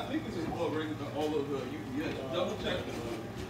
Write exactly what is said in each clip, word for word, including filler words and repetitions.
think it's just all right, all of the, you, yeah, double check them.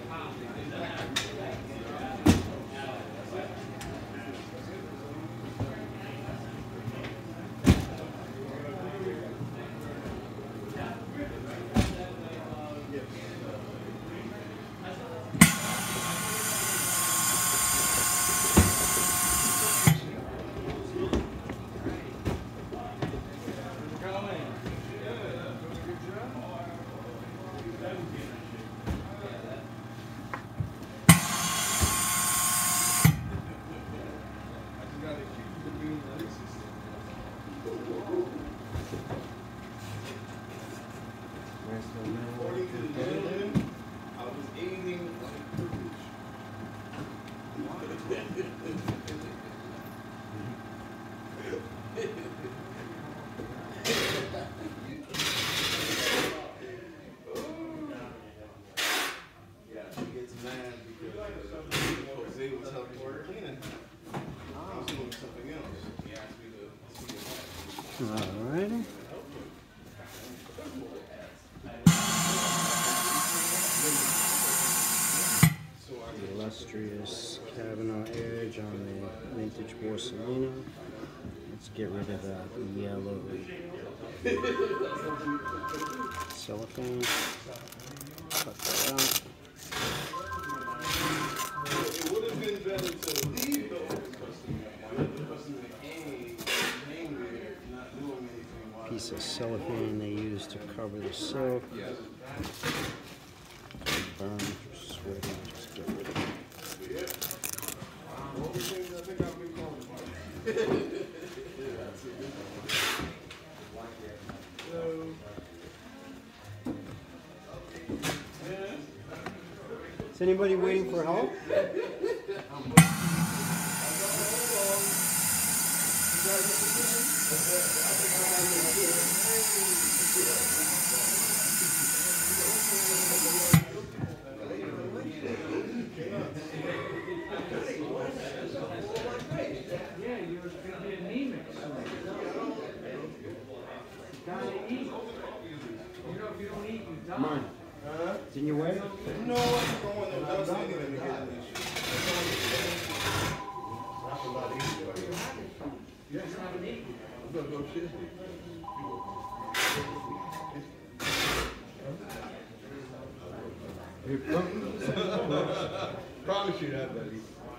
Alrighty. The illustrious Cavanaugh Edge on the vintage Borsalino. Let's get rid of that yellow cellophane. Cut that out. It would have been better to leave the old customer, let the customer hang, hang there, not doing anything while Piece of cellophane they use to cover the silk. yes. Burn, sweaty, just get rid of it. Yeah. All the things I think I've been calling about. So, Is anybody waiting for help? Yeah, you're going to be anemic soon. You gotta eat. You know, if you don't eat, you die. Mine. huh? It's in your way? No, I just don't want no dust anyway to get in this shit. That's a lot easier. You just haven't eaten. I'm gonna go shit. Promise you that, buddy.